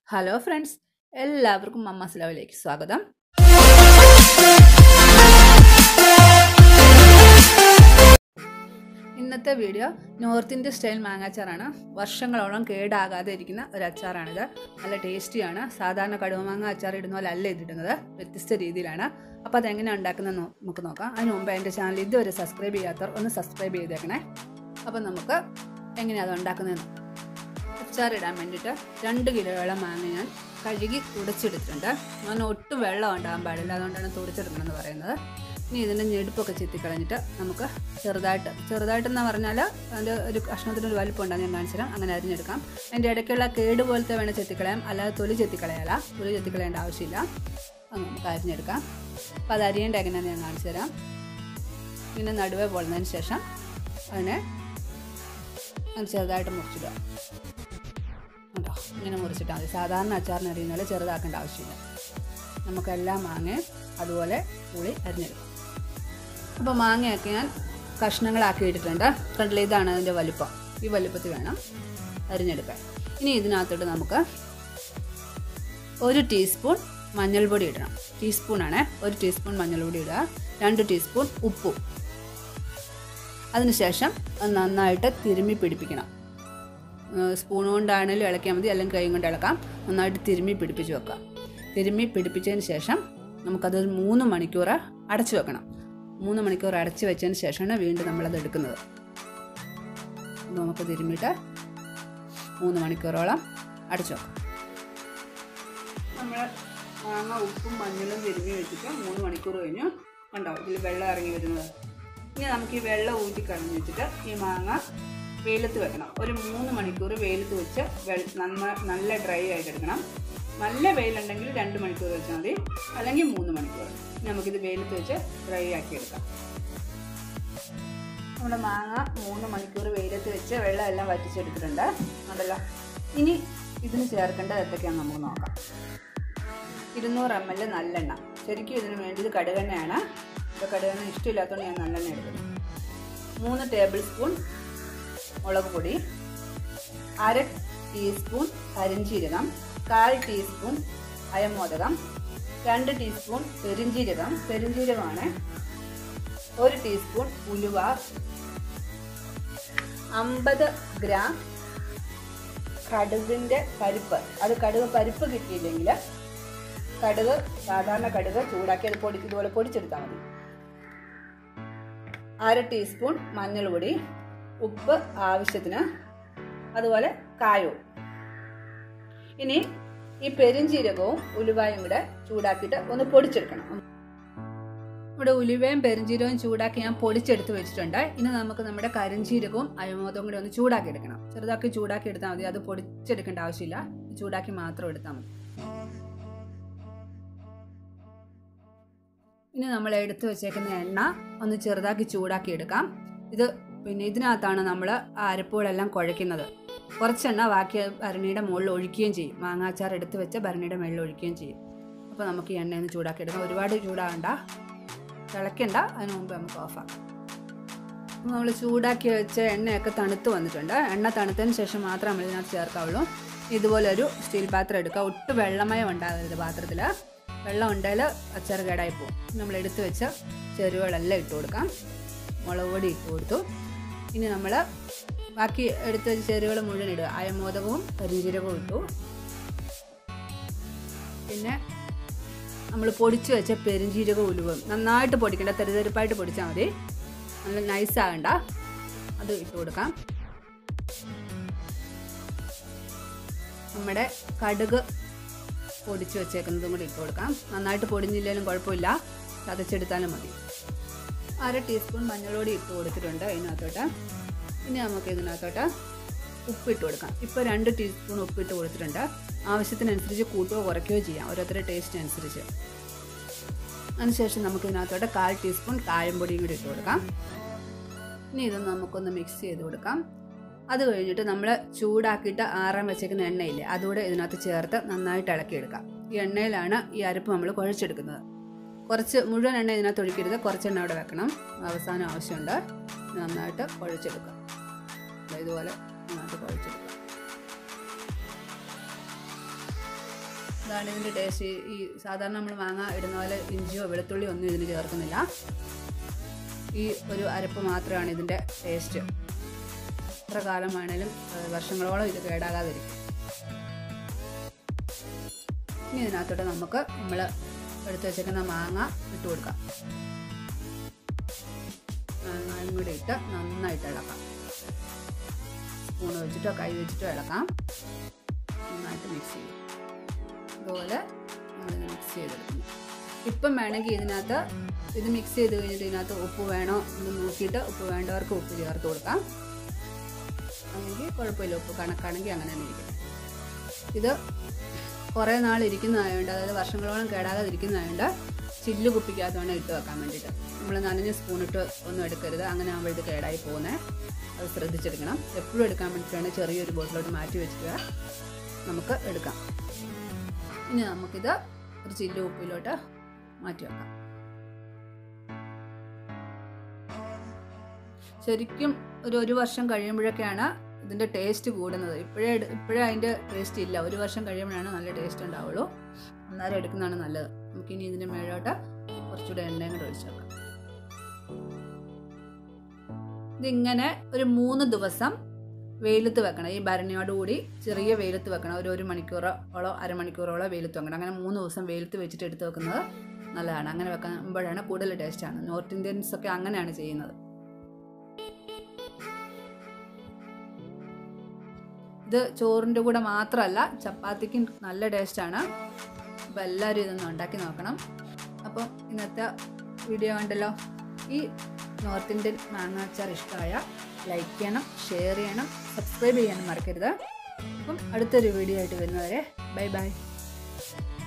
Hello friends, എല്ലാവർക്കും mamma's ലവിലേക്ക് സ്വാഗതം. ഇന്നത്തെ വീഡിയോ നോർത്ത് ഇന്ത്യൻ സ്റ്റൈൽ മാങ്ങാച്ചാറാണ്. വർഷങ്ങളോളം കേടാകാതെ ഇരിക്കുന്ന ഒരു അച്ചാറാണിത്. നല്ല ടേസ്റ്റിയാണ്. സാധാരണ കടുവമാങ്ങ അച്ചാർ ഇടുന്ന പോലെ അല്ല ഇതിടുന്നത്, വ്യത്യസ്ത രീതിയിലാണ്. അപ്പോൾ അതെങ്ങനെയാണ് ഉണ്ടാക്കുന്നത് നമുക്ക് നോക്കാം. അതിന് മുമ്പ് എൻ്റെ ചാനൽ ഇതുവരെ സബ്സ്ക്രൈബ് ചെയ്യാത്തവർ ഒന്ന് സബ്സ്ക്രൈബ് ചെയ്തേക്കണേ. അപ്പോൾ നമുക്ക് എങ്ങനെയാണ് അത് ഉണ്ടാക്കുന്നതെന്ന്. അച്ചാറിടാൻ വേണ്ടിയിട്ട് 2 കിലോയോളം മാങ്ങ ഞാൻ കഴുകി തുടച്ചെടുത്തിട്ടുണ്ട്. ഞാൻ ഒട്ടും വെള്ളം ഉണ്ടാകാൻ പാടില്ല, അതുകൊണ്ടാണ് തുടച്ചെടുക്കണമെന്ന് പറയുന്നത്. ഇനി ഇതിൻ്റെ ഞെടുപ്പൊക്കെ ചെത്തിക്കളഞ്ഞിട്ട് നമുക്ക് ചെറുതായിട്ടെന്ന് പറഞ്ഞാൽ അതിൻ്റെ ഒരു കഷ്ണത്തിനൊരു വലിപ്പം ഉണ്ടാകും, ഞാൻ കാണിച്ചു തരാം. അങ്ങനെ അരിഞ്ഞെടുക്കാം. അതിൻ്റെ ഇടയ്ക്കുള്ള കേട് പോലത്തെ വേണം ചെത്തിക്കളയാം, അല്ലാതെ തൊലി ചെത്തിക്കളയേണ്ട ആവശ്യമില്ല. അത് നമുക്ക് അരിഞ്ഞെടുക്കാം. അപ്പോൾ അത് അരിയേണ്ട എങ്ങനെയാണെന്ന് ഞാൻ കാണിച്ചു തരാം. പിന്നെ നടുവേ പൊളുന്നതിന് ശേഷം അതിനെ ചെറുതായിട്ട് മുറിച്ചിടുക കേട്ടോ. ഇങ്ങനെ മുറിച്ചിട്ടാൽ മതി. സാധാരണ അച്ചാറിന് അരിയുന്ന ചെറുതാക്കേണ്ട ആവശ്യമില്ല. നമുക്കെല്ലാം മാങ്ങയും അതുപോലെ പുളി അരിഞ്ഞെടുക്കും. അപ്പോൾ മാങ്ങയൊക്കെ ഞാൻ കഷ്ണങ്ങളാക്കി ഇട്ടിട്ടുണ്ട്. കണ്ടില്ല, ഇതാണ് അതിൻ്റെ വലിപ്പം. ഈ വലിപ്പത്തിൽ വേണം അരിഞ്ഞെടുക്കാൻ. ഇനി ഇതിനകത്തോട്ട് നമുക്ക് 1 ടീസ്പൂൺ മഞ്ഞൾപ്പൊടി ഇടണം. ടീസ്പൂണാണ്. 1 ടീസ്പൂൺ മഞ്ഞൾപ്പൊടി ഇടുക. 2 ടീസ്പൂൺ ഉപ്പും. അതിനുശേഷം അത് നന്നായിട്ട് തിരുമ്മി പിടിപ്പിക്കണം. സ്പൂൺ കൊണ്ടാണെങ്കിലും ഇളക്കിയാൽ മതി, അല്ലെങ്കിൽ കൈ കൊണ്ട് ഇളക്കാം. നന്നായിട്ട് തിരുമ്മി പിടിപ്പിച്ച് വെക്കാം. തിരുമ്മി പിടിപ്പിച്ചതിന് ശേഷം നമുക്കത് 3 മണിക്കൂർ അടച്ചു വെക്കണം. 3 മണിക്കൂർ അടച്ചു വെച്ചതിന് ശേഷമാണ് വീണ്ടും നമ്മളത് എടുക്കുന്നത്. നമുക്ക് തിരുമ്മിയിട്ട് 3 മണിക്കൂറോളം അടച്ചു വെക്കാം. നമ്മൾ മാങ്ങ ഉപ്പും മഞ്ഞളും തിരുമ്മി വെച്ചിട്ട് 3 മണിക്കൂർ കഴിഞ്ഞു. ഉണ്ടാവും ഇതിൽ വെള്ളം ഇറങ്ങി വരുന്നത്. ഇനി നമുക്ക് ഈ വെള്ളം ഊറ്റി കളഞ്ഞ് വെച്ചിട്ട് ഈ മാങ്ങ വെയിലത്ത് വെക്കണം. ഒരു 3 മണിക്കൂർ വെയിലത്ത് വെച്ച് നല്ല ഡ്രൈ ആയിട്ട് എടുക്കണം. നല്ല വെയിലുണ്ടെങ്കിൽ 2 മണിക്കൂർ വെച്ചാൽ മതി, അല്ലെങ്കിൽ 3 മണിക്കൂർ. നമുക്കിത് വെയിലത്ത് വെച്ച് ഡ്രൈ ആക്കി എടുക്കാം. നമ്മുടെ മാങ്ങ 3 മണിക്കൂർ വെയിലത്ത് വെച്ച് വെള്ളം എല്ലാം വറ്റിച്ചെടുത്തിട്ടുണ്ട്. അതല്ല, ഇനി ഇതിന് ചേർക്കേണ്ടത് എന്തൊക്കെയാണെന്ന് നമുക്ക് നോക്കാം. 200 ml നല്ലെണ്ണ. ശരിക്കും ഇതിന് വേണ്ടിയത് കടുകെണ്ണയാണ്. ഇപ്പോൾ കടുകെണ്ണ ഇഷ്ടമില്ലാത്തതുകൊണ്ട് ഞാൻ നല്ലെണ്ണ എടുക്കുന്നു. 3 ടേബിൾ സ്പൂൺ മുളക് പൊടി, 1/2 ടീസ്പൂൺ കരിഞ്ജീരകം, 1/4 ടീസ്പൂൺ അയമോദകം, 2 ടീസ്പൂൺ പെരിഞ്ജീരകമാണ്, 1 ടീസ്പൂൺ ഉലുവ, 50 ഗ്രാം കടുകിൻ്റെ പരിപ്പ്. അത് കടുക് പരിപ്പ് കിട്ടിയില്ലെങ്കിൽ സാധാരണ കടുക് ചൂടാക്കി അത് ഇതുപോലെ പൊടിച്ചെടുത്താൽ മതി. 1/2 ടീസ്പൂൺ മഞ്ഞൾപ്പൊടി, ഉപ്പ് ആവശ്യത്തിന്, അതുപോലെ കായവും. ഇനി ഈ പെരിഞ്ജീരകവും ഉലുവയും കൂടെ ചൂടാക്കിയിട്ട് ഒന്ന് പൊടിച്ചെടുക്കണം. ഇവിടെ ഉലുവയും പെരിഞ്ജീരകവും ചൂടാക്കി ഞാൻ പൊടിച്ചെടുത്ത് വെച്ചിട്ടുണ്ട്. ഇനി നമുക്ക് നമ്മുടെ കരിഞ്ജീരകവും അയമോദവും കൂടെ ഒന്ന് ചൂടാക്കി എടുക്കണം. ചെറുതാക്കി ചൂടാക്കി എടുത്താൽ മതി, അത് പൊടിച്ചെടുക്കേണ്ട ആവശ്യമില്ല. ചൂടാക്കി മാത്രം എടുത്താൽ മതി. ഇനി നമ്മൾ എടുത്തു വെച്ചേക്കുന്ന എണ്ണ ഒന്ന് ചെറുതാക്കി ചൂടാക്കി എടുക്കാം. പിന്നെ ഇതിനകത്താണ് നമ്മൾ അരപ്പുകളെല്ലാം കുഴയ്ക്കുന്നത്. കുറച്ചെണ്ണ ബാക്കി ഭരണിയുടെ മുകളിൽ ഒഴിക്കുകയും ചെയ്യും. മാങ്ങാച്ചാർ എടുത്ത് വെച്ച് ഭരണിയുടെ മുകളിൽ ഒഴിക്കുകയും ചെയ്യും. അപ്പോൾ നമുക്ക് ഈ എണ്ണയൊന്ന് ചൂടാക്കി എടുക്കാം. ഒരുപാട് ചൂടാകണ്ട, തിളയ്ക്കണ്ട. അതിന് മുമ്പ് നമുക്ക് ഓഫാക്കാം. നമ്മൾ ചൂടാക്കി വെച്ച എണ്ണയൊക്കെ തണുത്ത് വന്നിട്ടുണ്ട്. എണ്ണ തണുത്തതിന് ശേഷം മാത്രം നമ്മൾ ഇതിനകത്ത് ചേർക്കാവുള്ളൂ. ഇതുപോലെ ഒരു സ്റ്റീൽ പാത്രം എടുക്കുക. ഒട്ടും വെള്ളമയം ഉണ്ടാകരുത് പാത്രത്തിൽ. വെള്ളം ഉണ്ടെങ്കിൽ അച്ചാർ കേടായി പോകും. നമ്മൾ എടുത്ത് വെച്ച ചേരുവകളെല്ലാം ഇട്ട് കൊടുക്കാം. മുളക് പൊടി ഇട്ട് കൊടുത്തു. ഇനി നമ്മൾ ബാക്കി എടുത്ത് വെച്ച ചേരുവകൾ മുഴുവൻ ഇടുക. അയമോദകവും കരിഞ്ജീരകവും ഇട്ടു. പിന്നെ നമ്മൾ പൊടിച്ച് വെച്ച പെരിഞ്ജീരകവും ഉലുവയും നന്നായിട്ട് പൊടിക്കേണ്ട, തെരുതെരുപ്പായിട്ട് പൊടിച്ചാൽ മതി, നല്ല നൈസാകണ്ട. അത് ഇട്ട് കൊടുക്കാം. നമ്മുടെ കടുക് പൊടിച്ച് വെച്ചേക്കുന്നതും കൂടി ഇട്ട് കൊടുക്കാം. നന്നായിട്ട് പൊടിഞ്ഞില്ലെങ്കിലും കുഴപ്പമില്ല, ചതച്ചെടുത്താലും മതി. 1/2 ടീസ്പൂൺ മഞ്ഞൾപ്പൊടി ഇട്ട് കൊടുത്തിട്ടുണ്ട് ഇതിനകത്തോട്ട്. ഇനി നമുക്ക് ഇതിനകത്തോട്ട് ഉപ്പിട്ട് കൊടുക്കാം. ഇപ്പോൾ 2 ടീസ്പൂൺ ഉപ്പിട്ട് കൊടുത്തിട്ടുണ്ട്. ആവശ്യത്തിനനുസരിച്ച് കൂട്ടുകയോ കുറയ്ക്കുകയോ ചെയ്യാം, ഓരോരുത്തരുടെ ടേസ്റ്റ് അനുസരിച്ച്. അതിനുശേഷം നമുക്ക് ഇതിനകത്തോട്ട് 1/4 ടീസ്പൂൺ കായംപൊടിയും കൂടി ഇട്ട് കൊടുക്കാം. ഇനി ഇതൊന്ന് നമുക്കൊന്ന് മിക്സ് ചെയ്ത് കൊടുക്കാം. അത് കഴിഞ്ഞിട്ട് നമ്മൾ ചൂടാക്കിയിട്ട് ആറാൻ വെച്ചേക്കുന്ന എണ്ണയില്ലേ, അതുകൂടെ ഇതിനകത്ത് ചേർത്ത് നന്നായിട്ട് ഇളക്കിയെടുക്കാം. ഈ എണ്ണയിലാണ് ഈ അരപ്പ് നമ്മൾ കുഴച്ചെടുക്കുന്നത്. കുറച്ച് മുഴുവൻ എണ്ണ ഇതിനകത്ത് ഒഴിക്കരുത്, കുറച്ചെണ്ണ അവിടെ വെക്കണം, അവസാനം ആവശ്യമുണ്ട്. നന്നായിട്ട് കുഴച്ചെടുക്കാം. ഇതുപോലെ നന്നായിട്ട് കുഴച്ചെടുക്കാം. അതാണ് ഇതിൻ്റെ ടേസ്റ്റ്. ഈ സാധാരണ നമ്മൾ മാങ്ങ ഇടുന്ന പോലെ ഇഞ്ചിയോ വെളുത്തുള്ളിയോ ഒന്നും ഇതിന് ചേർക്കുന്നില്ല. ഈ ഒരു അരപ്പ് മാത്രമാണ് ഇതിൻ്റെ ടേസ്റ്റ്. എത്ര കാലം വേണേലും വർഷങ്ങളോളം ഇത് കേടാകാതിരിക്കും. ഇനി ഇതിനകത്തോട്ട് നമുക്ക് നമ്മൾ എടുത്ത് വെച്ചേക്കുന്ന മാങ്ങ ഇട്ട് കൊടുക്കാം. മാങ്ങയും കൂടി ഇട്ട് നന്നായിട്ട് ഇളക്കാം. സ്പൂൺ വെച്ചിട്ടോ കൈ വെച്ചിട്ടോ ഇളക്കാം. നന്നായിട്ട് മിക്സ് ചെയ്യും. ഇതുപോലെ നമ്മളിത് മിക്സ് ചെയ്തെടുക്കുന്നു. ഇപ്പം വേണമെങ്കിൽ ഇതിനകത്ത് ഇത് മിക്സ് ചെയ്ത് കഴിഞ്ഞിട്ട് ഇതിനകത്ത് ഉപ്പ് വേണോ എന്ന് നോക്കിയിട്ട് ഉപ്പ് വേണ്ടവർക്ക് ഉപ്പ് ചേർത്ത് കൊടുക്കാം. അല്ലെങ്കിൽ കുഴപ്പമില്ല, ഉപ്പ് കണക്കാണെങ്കിൽ അങ്ങനെ തന്നെ ഇരിക്കും. ഇത് കുറേ നാൾ ഇരിക്കുന്നതായതുകൊണ്ട്, അതായത് വർഷങ്ങളോളം കേടാകാതിരിക്കുന്നതായതുകൊണ്ട് ചില്ല് കുപ്പിക്കകത്താണ് ഇട്ട് വെക്കാൻ വേണ്ടിയിട്ട്. നമ്മൾ നനഞ്ഞ സ്പൂണിട്ട് ഒന്നും എടുക്കരുത്. അങ്ങനെ ആകുമ്പോൾ ഇത് കേടായി പോകുന്നത്. അത് ശ്രദ്ധിച്ചെടുക്കണം. എപ്പോഴും എടുക്കാൻ വേണ്ടിയിട്ടാണ് ചെറിയൊരു ബോട്ടിലോട്ട് മാറ്റി വെച്ചിട്ട് നമുക്ക് എടുക്കാം. ഇനി നമുക്കിത് ഒരു ചില്ല് കുപ്പിയിലോട്ട് മാറ്റി വെക്കാം. ശരിക്കും ഒരു വർഷം കഴിയുമ്പോഴൊക്കെയാണ് ഇതിൻ്റെ ടേസ്റ്റ് കൂടുന്നത്. ഇപ്പോഴേ അതിൻ്റെ ടേസ്റ്റ് ഇല്ല. ഒരു വർഷം കഴിയുമ്പോഴാണ് നല്ല ടേസ്റ്റ് ഉണ്ടാവുള്ളൂ. അന്നേരം എടുക്കുന്നതാണ് നല്ലത്. നമുക്കിനി ഇതിൻ്റെ മേലോട്ട് കുറച്ചുകൂടെ എണ്ണയും കൂടെ ഒഴിച്ച് വെക്കാം. ഇതിങ്ങനെ ഒരു 3 ദിവസം വെയിലത്ത് വെക്കണം. ഈ ഭരണിയോടുകൂടി ചെറിയ വെയിലത്ത് വെക്കണം. ഒരു മണിക്കൂറോളോ അരമണിക്കൂറോളോ വെയിലത്ത് വെക്കണം. അങ്ങനെ 3 ദിവസം വെയിലത്ത് വെച്ചിട്ട് എടുത്ത് വെക്കുന്നത് നല്ലതാണ്. അങ്ങനെ വെക്കുമ്പോഴാണ് കൂടുതൽ ടേസ്റ്റാണ്. നോർത്ത് ഇന്ത്യൻസ് ഒക്കെ അങ്ങനെയാണ് ചെയ്യുന്നത്. ഇത് ചോറിൻ്റെ കൂടെ മാത്രമല്ല, ചപ്പാത്തിക്കും നല്ല ടേസ്റ്റാണ്. അപ്പോൾ എല്ലാവരും ഇതൊന്ന് ഉണ്ടാക്കി നോക്കണം. അപ്പം ഇന്നത്തെ വീഡിയോ കണ്ടല്ലോ. ഈ നോർത്ത് ഇന്ത്യൻ മാങ്ങാച്ചാർ ഇഷ്ടമായ ലൈക്ക് ചെയ്യണം, ഷെയർ ചെയ്യണം, സബ്സ്ക്രൈബ് ചെയ്യാനും മറക്കരുത്. അപ്പം അടുത്തൊരു വീഡിയോ ആയിട്ട് വരുന്നവരെ ബൈ ബൈ.